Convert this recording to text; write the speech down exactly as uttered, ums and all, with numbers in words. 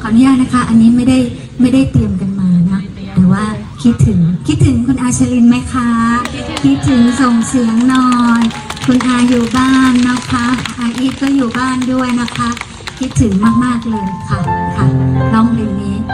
ออนุญาตนะคะอันนี้ไม่ได้ไม่ได้เตรียมกันมานะแต่ว่าคิดถึงคิดถึงคุณอาชลินไหมคะคิดถึงส่งเสียงนอนคุณอาอยู่บ้านนะคะอาอีทก็อยู่บ้านด้วยนะคะคิดถึงมากๆเลยค่ะค่ะร้องเพลงนี้